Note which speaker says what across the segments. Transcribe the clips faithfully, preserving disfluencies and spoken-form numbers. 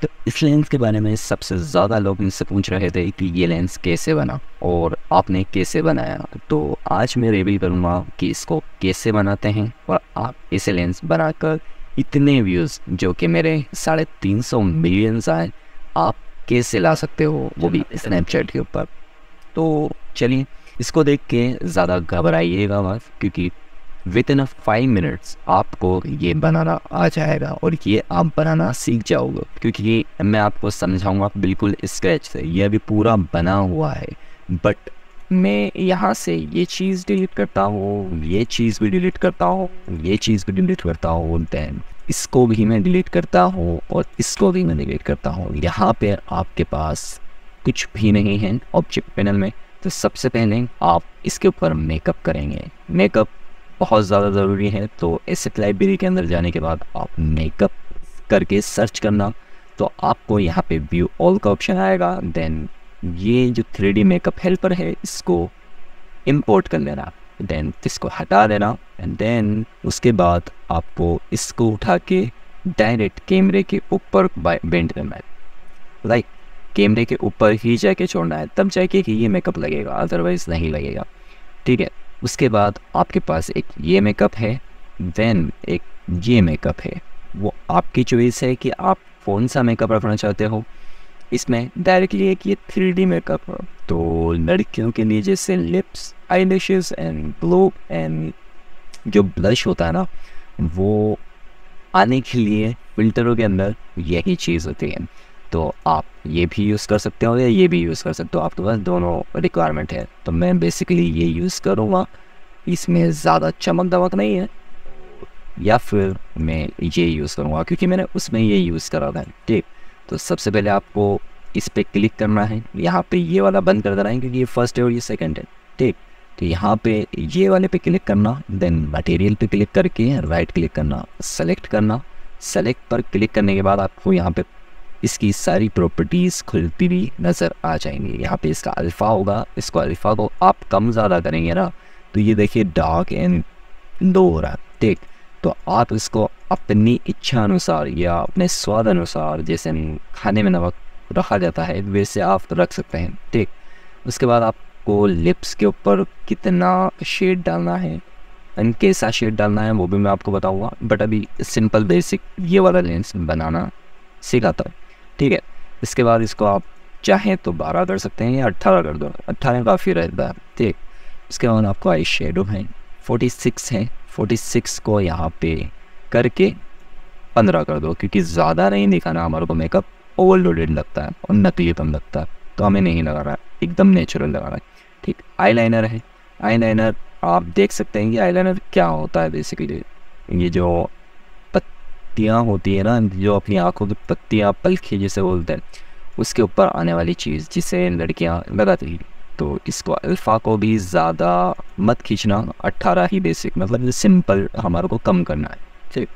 Speaker 1: तो इस लेंस के बारे में सबसे ज़्यादा लोग मुझसे पूछ रहे थे कि ये लेंस कैसे बना और आपने कैसे बनाया। तो आज मैं रिवील करूँगा कि इसको कैसे बनाते हैं और आप इसे लेंस बनाकर इतने व्यूज़ जो कि मेरे साढ़े तीन सौ मिलियंस आए आप कैसे ला सकते हो, वो भी स्नैपचैट के ऊपर। तो चलिए इसको देख के ज़्यादा घबराइएगा मत, क्योंकि विद इन फाइव मिनट्स आपको ये बनाना आ जाएगा और ये आप बनाना सीख जाओगे, क्योंकि ये मैं आपको समझाऊंगा बिल्कुल स्क्रैच से। ये अभी पूरा बना हुआ है, बट मैं यहाँ से ये चीज़ डिलीट करता हूँ, ये चीज़ भी डिलीट करता हूँ, ये चीज़ भी डिलीट करता हूँ, दैन इसको भी मैं डिलीट करता हूँ और इसको भी मैं डिलीट करता हूँ। यहाँ पे आपके पास कुछ भी नहीं है ऑब्जेक्ट पैनल में। तो सबसे पहले आप इसके ऊपर मेकअप करेंगे। मेकअप बहुत ज़्यादा ज़रूरी है, तो एसेट लाइब्रेरी के अंदर जाने के बाद आप मेकअप करके सर्च करना, तो आपको यहाँ पे व्यू ऑल का ऑप्शन आएगा। देन ये जो थ्री डी मेकअप हेल्पर है इसको इंपोर्ट कर लेना, देन इसको हटा देना, एंड देन उसके बाद आपको इसको उठा के डायरेक्ट कैमरे के ऊपर बेंड करना है। लाइक कैमरे के ऊपर ही जाके छोड़ना है, तब जाके कि ये मेकअप लगेगा, अदरवाइज नहीं लगेगा। ठीक है, उसके बाद आपके पास एक ये मेकअप है, देन एक ये मेकअप है। वो आपकी चॉइस है कि आप कौन सा मेकअप रखना चाहते हो। इसमें डायरेक्टली एक ये थ्री डी मेकअप है, तो लड़कियों के लिए जैसे lips, eyelashes and glow and जो ब्लश होता है ना, वो आने के लिए फिल्टरों के अंदर यही चीज़ होती है। तो आप ये भी यूज़ कर सकते हो या ये भी यूज़ कर सकते हो, आपके पास दोनों रिक्वायरमेंट है। तो मैं बेसिकली ये यूज़ करूँगा, इसमें ज़्यादा चमक दमक नहीं है, या फिर मैं ये यूज़ करूँगा क्योंकि मैंने उसमें ये यूज़ करा था। ठीक, तो सबसे पहले आपको इस पर क्लिक करना है। यहाँ पे ये वाला बंद कर देना है क्योंकि ये फर्स्ट है और ये सेकंड है। ठीक, तो यहाँ पे ये वाले पे क्लिक करना, देन मटेरियल पे क्लिक करके राइट क्लिक करना, सेलेक्ट करना। सेलेक्ट पर क्लिक करने के बाद आपको यहाँ पे इसकी सारी प्रॉपर्टीज़ खुलती हुई नज़र आ जाएंगी। यहाँ पे इसका अल्फ़ा होगा, इसको अल्फ़ा को आप कम ज़्यादा करेंगे ना, तो ये देखिए डार्क एंड लो हो रहा है। ठीक, तो आप इसको अपनी इच्छा अनुसार या अपने स्वाद अनुसार, जैसे खाने में नमक रखा जाता है वैसे आप रख सकते हैं। ठीक, उसके बाद आपको लिप्स के ऊपर कितना शेड डालना है, कैसा शेड डालना है वो भी मैं आपको बताऊँगा, बट अभी सिंपल बेसिक ये वाला लेंस बनाना सिखाता है। ठीक है, इसके बाद इसको आप चाहें तो बारह कर सकते हैं या अट्ठारह कर दो, अट्ठारह काफ़ी रहता है। ठीक, इसके बाद आपको आई शेडो है फोर्टी सिक्स है, फोर्टी सिक्स को यहाँ पे करके पंद्रह कर दो, क्योंकि ज़्यादा नहीं दिखाना हमारे को, मेकअप ओवरलोडेड लगता है और नकलीपन लगता है, तो हमें नहीं लगा रहा है, एकदम नेचुरल लगा रहा है। ठीक, आईलाइनर है, आईलाइनर आप देख सकते हैं कि आईलाइनर क्या होता है। बेसिकली ये जो पत्तियाँ होती है ना, जो अपनी आँखों की पत्तियाँ, पलखे जिसे बोलते हैं, उसके ऊपर आने वाली चीज़ जिसे लड़कियाँ लगाती हैं। तो इसको अल्फ़ा को भी ज़्यादा मत खींचना, अट्ठारह ही बेसिक, मतलब सिंपल हमारे को कम करना है। ठीक,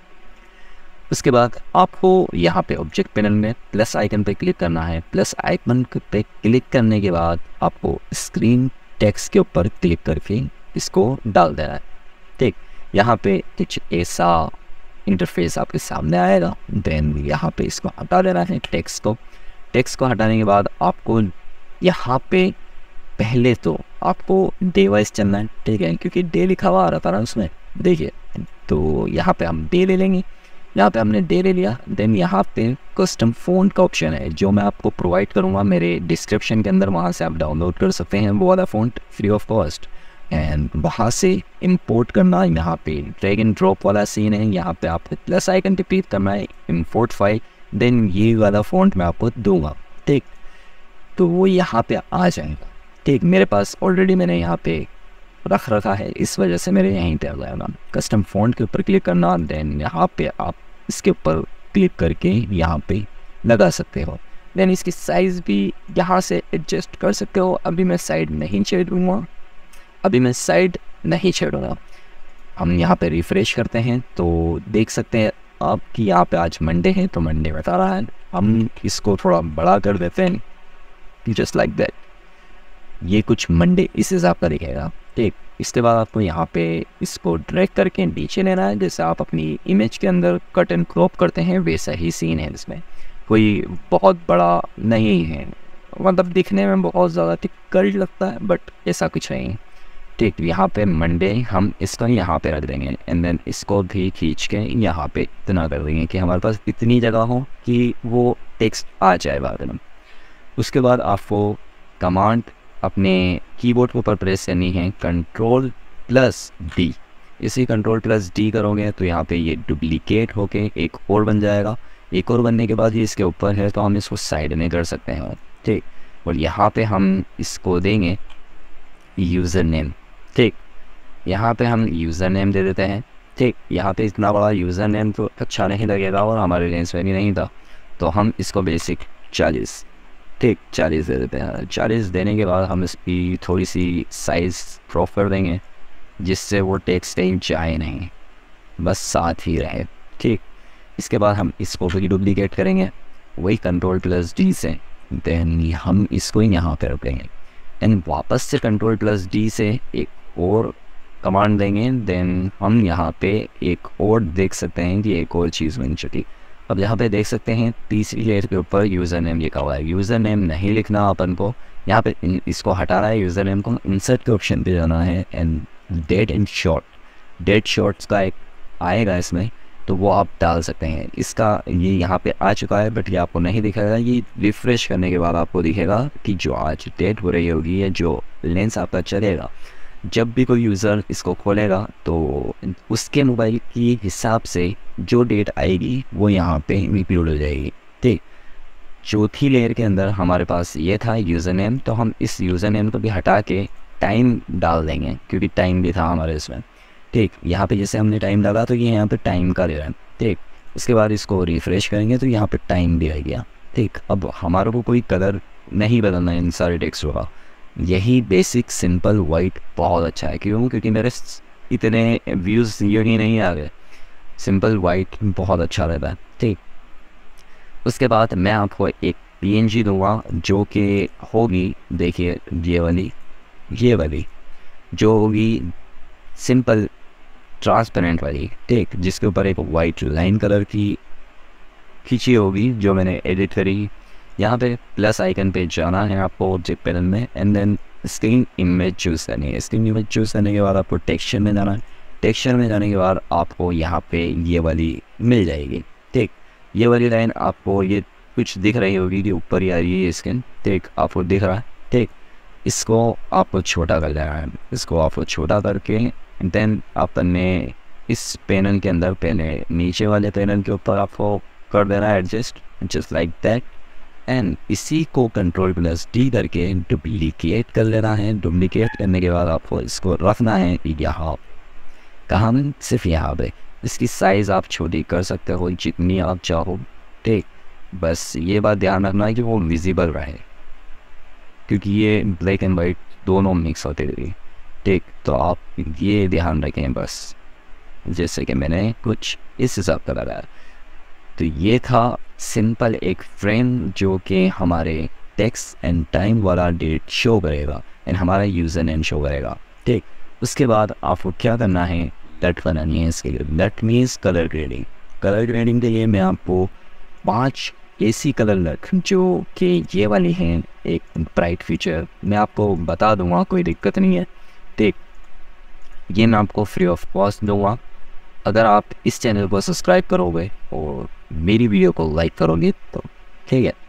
Speaker 1: उसके बाद आपको यहाँ पे ऑब्जेक्ट पैनल में प्लस आइकन पे क्लिक करना है। प्लस आइकन पे क्लिक करने के बाद आपको स्क्रीन टेक्स्ट के ऊपर क्लिक करके इसको डाल देना है। ठीक, यहाँ पे कुछ ऐसा इंटरफेस आपके सामने आएगा, देन यहाँ पे इसको हटा देना है टेक्स्ट को। टेक्स्ट को हटाने के बाद आपको यहाँ पे पहले तो आपको डे वाइज चलना है। ठीक है, क्योंकि डे लिखा हुआ आ रहा था ना उसमें, देखिए, तो यहाँ पे हम डे ले लेंगे। यहाँ पे हमने डे ले लिया, देन यहाँ पे कस्टम फ़ॉन्ट का ऑप्शन है जो मैं आपको प्रोवाइड करूँगा मेरे डिस्क्रिप्शन के अंदर, वहाँ से आप डाउनलोड कर सकते हैं वो वाला font free of cost, and वहाँ से इंपोर्ट करना। यहाँ पे ड्रैग एंड ड्रॉप वाला सीन है, यहाँ पे आपको प्लस आइकन पे क्लिक करना है, इंपोर्ट फाइल, देन ये वाला फ़ॉन्ट मैं आपको दूंगा। ठीक, तो वो यहाँ पे आ जाएगा। ठीक, मेरे पास ऑलरेडी मैंने यहाँ पे रख रखा है, इस वजह से मेरे यहीं पे आ जाएगा। कस्टम फ़ॉन्ट के ऊपर क्लिक करना, देन यहाँ पे आप इसके ऊपर क्लिक करके यहाँ पे लगा सकते हो। देन इसकी साइज़ भी यहाँ से एडजस्ट कर सकते हो। अभी मैं साइड नहीं छेड़ूँगा, अभी मैं साइड नहीं छेड़ूँगा। हम यहाँ पे रिफ़्रेश करते हैं तो देख सकते हैं आप कि यहाँ पे आज मंडे है, तो मंडे बता रहा है। हम इसको थोड़ा बड़ा कर देते हैं, जस्ट लाइक दैट। ये कुछ मंडे इस हिसाब का दिखेगा। ठीक, इसके बाद आपको यहाँ पे इसको ड्रैग करके नीचे लेना है, जैसे आप अपनी इमेज के अंदर कट एंड क्रॉप करते हैं वैसा ही सीन है इसमें। कोई बहुत बड़ा नहीं है, मतलब दिखने में बहुत ज़्यादा डिफिकल्ट लगता है बट ऐसा कुछ नहीं। ठीक, यहाँ पे मंडे हम इसको यहाँ पे रख देंगे एंड देन इसको भी खींच के यहाँ पे इतना कर देंगे कि हमारे पास इतनी जगह हो कि वो टेक्स्ट आ जाए बाद में। उसके बाद आपको कमांड अपने कीबोर्ड के ऊपर प्रेस करनी है, कंट्रोल प्लस डी। इसी कंट्रोल प्लस डी करोगे तो यहाँ पे ये डुप्लीकेट होके एक और बन जाएगा। एक और बनने के बाद ये इसके ऊपर है तो हम इसको साइड में कर सकते हैं। ठीक, और यहाँ पे हम इसको देंगे यूज़र नेम। ठीक, यहाँ पे हम यूज़र नेम दे देते हैं। ठीक, यहाँ पे इतना बड़ा यूज़र नेम तो अच्छा नहीं लगेगा और हमारे रेंज में भी नहीं था, तो हम इसको बेसिक चालीस, ठीक चालीस दे देते हैं। चालीस देने के बाद हम इसकी थोड़ी सी साइज़ क्रॉप कर देंगे जिससे वो टेक्स्ट कहीं जाए नहीं, बस साथ ही रहे। ठीक, इसके बाद हम इसको भी डुप्लीकेट करेंगे वही कंट्रोल प्लस डी से, देन हम इसको यहाँ पे रखेंगे एंड वापस से कंट्रोल प्लस डी से एक और कमांड देंगे। देन हम यहाँ पे एक और देख सकते हैं कि एक और चीज़ बन चुकी। अब यहाँ पे देख सकते हैं तीसरी लेयर के ऊपर यूज़र नेम लिखा हुआ है। यूज़र नेम नहीं लिखना अपन को, यहाँ पे इसको हटाना है, यूज़र नेम को इंसर्ट के ऑप्शन पे जाना है and date and short, date shorts का एक आएगा इसमें, तो वो आप डाल सकते हैं। इसका ये यहाँ पे आ चुका है बट ये आपको नहीं दिखेगा। ये रिफ़्रेश करने के बाद आपको दिखेगा कि जो आज डेट हो रही होगी या जो लेंस आपका चलेगा, जब भी कोई यूज़र इसको खोलेगा तो उसके मोबाइल की हिसाब से जो डेट आएगी वो यहाँ पे इंक्लूड हो जाएगी। ठीक, चौथी लेयर के अंदर हमारे पास ये था यूज़र नेम, तो हम इस यूज़र नेम को भी हटा के टाइम डाल देंगे क्योंकि टाइम भी था हमारे इसमें। ठीक, यहाँ पे जैसे हमने टाइम डाला तो ये यहाँ पे टाइम का दे रहा है। ठीक, उसके बाद इसको रिफ़्रेश करेंगे तो यहाँ पे टाइम भी आ गया। ठीक, अब हमारे को कोई कलर नहीं बदलना है इन सारे टेक्स्ट का, यही बेसिक सिंपल वाइट बहुत अच्छा है। क्यों? क्योंकि मेरे इतने व्यूज़ यही नहीं आ गए, सिंपल वाइट बहुत अच्छा रहता है। ठीक, उसके बाद मैं आपको एक पीएनजी दूंगा जो कि होगी, देखिए ये वाली ये वाली जो होगी सिंपल ट्रांसपेरेंट वाली। ठीक, जिसके ऊपर एक वाइट लाइन कलर की खींची होगी जो मैंने एडिट करी। यहाँ पे प्लस आइकन पे जाना है आपको जिप पैनल में and then screen image choose करनी है। स्क्रीन इमेज चूज़ करने के बाद आपको टेक्सचर में जाना है। टेक्सचर में जाने के बाद आपको यहाँ पे ये वाली मिल जाएगी। ठीक, ये वाली लाइन आपको ये कुछ दिख रही होगी कि ऊपर ही आ रही है स्क्रीन। ठीक, आपको दिख रहा है। ठीक, इसको आपको छोटा कर देना है। इसको आपको छोटा करके देन आपने इस पैनल के अंदर पहले नीचे वाले पैनल के ऊपर आपको कर देना है adjust, just like that and इसी को कंट्रोल प्लस डी करके डुप्लीकेट कर लेना है। डुप्लीकेट करने के बाद आपको इसको रखना है यहाँ, कहाँ में? सिर्फ यहाँ पे। इसकी साइज़ आप छोटी कर सकते हो जितनी आप चाहो। ठीक, बस ये बात ध्यान रखना है कि वो विजिबल रहे क्योंकि ये ब्लैक एंड वाइट दोनों मिक्स होते थे। ठीक, तो आप ये ध्यान रखें बस, जैसे कि मैंने कुछ इस हिसाब का लगाया। तो ये था सिंपल एक फ्रेम जो कि हमारे टेक्स्ट एंड टाइम वाला डेट शो करेगा एंड हमारा यूज़र नेम शो करेगा। ठीक, उसके बाद आपको क्या करना है, लट बनानी है इसके लिए। LUT means colour grading. Colour grading के लिए मैं आपको पांच ऐसी कलर लट जो कि ये वाली हैं, एक ब्राइट फीचर मैं आपको बता दूंगा, कोई दिक्कत नहीं है। ठीक, ये मैं आपको फ्री ऑफ कॉस्ट दूंगा अगर आप इस चैनल को सब्सक्राइब करोगे और मेरी वीडियो को लाइक करोगे तो ठीक है,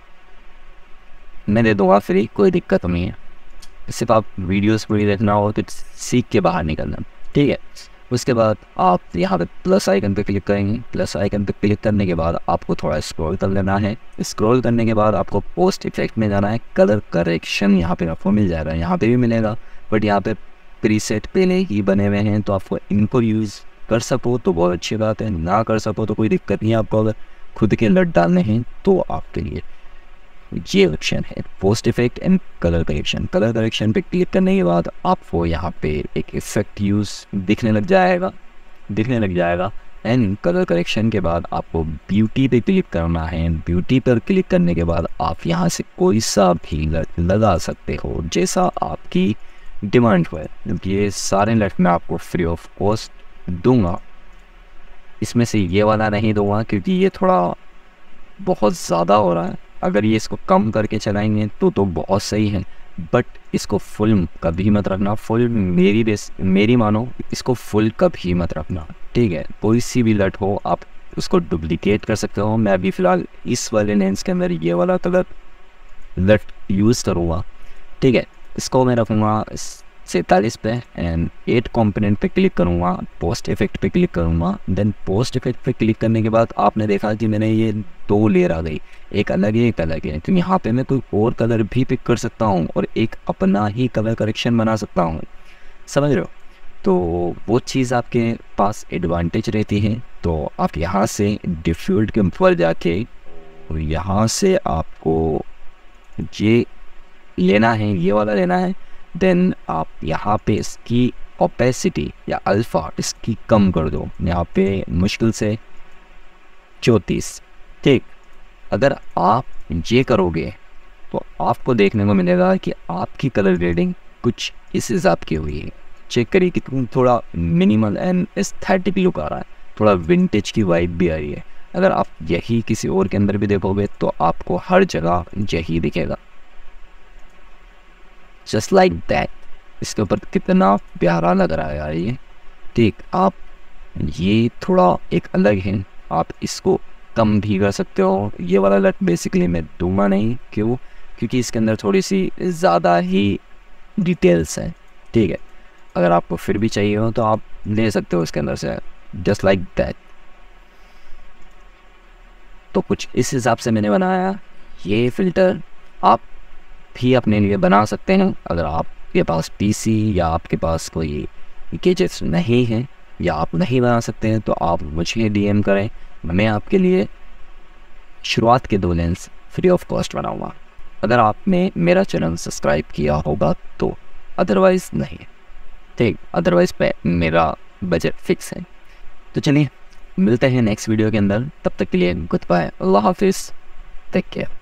Speaker 1: मैं दे दूँगा फ्री, कोई दिक्कत नहीं है। सिर्फ आप वीडियोस पूरी देखना हो तो सीख के बाहर निकलना। ठीक है, उसके बाद आप यहाँ पे प्लस आइकन पे क्लिक करेंगे। प्लस आइकन पे क्लिक करने के बाद आपको थोड़ा स्क्रॉल कर लेना है। स्क्रॉल करने के बाद आपको पोस्ट इफेक्ट में जाना है। कलर करेक्शन यहाँ पे आपको मिल जाएगा, यहाँ पे भी मिलेगा बट यहाँ पे प्रीसेट पहले ही बने हुए हैं तो आपको इनको यूज़ कर सको तो बहुत अच्छी बात है, ना कर सको तो कोई दिक्कत नहीं है। आपको अगर खुद के लट डालने हैं तो आपके लिए ये ऑप्शन है post effect and colour correction. Colour correction पे क्लिक करने के बाद आपको यहाँ पे एक इफेक्ट यूज़ दिखने लग जाएगा दिखने लग जाएगा एंड कलर करेक्शन के बाद आपको ब्यूटी पे क्लिक करना है। ब्यूटी पर क्लिक करने के बाद आप यहाँ से कोई सा भी लट लगा सकते हो जैसा आपकी डिमांड हो। क्योंकि ये सारे लट मैं आपको फ्री ऑफ कॉस्ट दूंगा, इसमें से ये वाला नहीं दूंगा क्योंकि ये थोड़ा बहुत ज़्यादा हो रहा है। अगर ये इसको कम करके चलाएंगे तो तो बहुत सही है, बट इसको फुल कभी मत रखना। फुल मेरी बेस मेरी मानो, इसको फुल कभी मत रखना, ठीक है। कोई सी भी लट हो आप उसको डुप्लीकेट कर सकते हो। मैं अभी फ़िलहाल इस वाले लेंस के अंदर ये वाला कलर लट यूज़ करूँगा, ठीक है। इसको मैं रखूँगा सैंतालीस पे एंड एट कंपोनेंट पे क्लिक करूँगा, पोस्ट इफेक्ट पे क्लिक करूँगा। देन पोस्ट इफेक्ट पे क्लिक करने के बाद आपने देखा कि मैंने ये दो लेयर आ गई, एक अलग है एक अलग है। तो यहाँ पे मैं कोई और कलर भी पिक कर सकता हूँ और एक अपना ही कलर करेक्शन बना सकता हूँ, समझ रहे हो। तो वो चीज़ आपके पास एडवांटेज रहती है। तो आप यहाँ से डिफ्यूल्ड के ऊपर जाके और यहाँ से आपको ये लेना है, ये वाला लेना है। देन आप यहाँ पे इसकी ओपेसिटी या अल्फ़ा इसकी कम कर दो, यहाँ पे मुश्किल से चौंतीस, ठीक। अगर आप ये करोगे तो आपको देखने को मिलेगा कि आपकी कलर ग्रेडिंग कुछ इस हिसाब की हुई है। चेक करिए कि थोड़ा मिनिमल एंड एस्थेटिक लुक आ रहा है, थोड़ा विंटेज की वाइब भी आ रही है। अगर आप यही किसी और के अंदर भी देखोगे तो आपको हर जगह यही दिखेगा, जस्ट लाइक दैट। इसके ऊपर कितना प्यारा लग रहा है यार ये, ठीक। आप ये थोड़ा एक अलग है, आप इसको कम भी कर सकते हो। ये वाला लट बेसिकली मैं दूंगा नहीं, क्यों? क्योंकि इसके अंदर थोड़ी सी ज़्यादा ही डिटेल्स हैं, ठीक है। अगर आपको फिर भी चाहिए हो तो आप ले सकते हो इसके अंदर से, जस्ट लाइक दैट। तो कुछ इस हिसाब से मैंने बनाया ये फ़िल्टर। आप भी अपने लिए बना सकते हैं। अगर आपके पास पीसी या आपके पास कोई गैजेट्स नहीं है या आप नहीं बना सकते हैं तो आप मुझे डीएम करें, मैं आपके लिए शुरुआत के दो लेंस फ्री ऑफ कॉस्ट बनाऊंगा। अगर आपने मेरा चैनल सब्सक्राइब किया होगा तो, अदरवाइज़ नहीं, ठीक। अदरवाइज़ पे मेरा बजट फिक्स है। तो चलिए मिलते हैं नेक्स्ट वीडियो के अंदर, तब तक के लिए गुड बाय, अल्लाह हाफिज़, टेक केयर।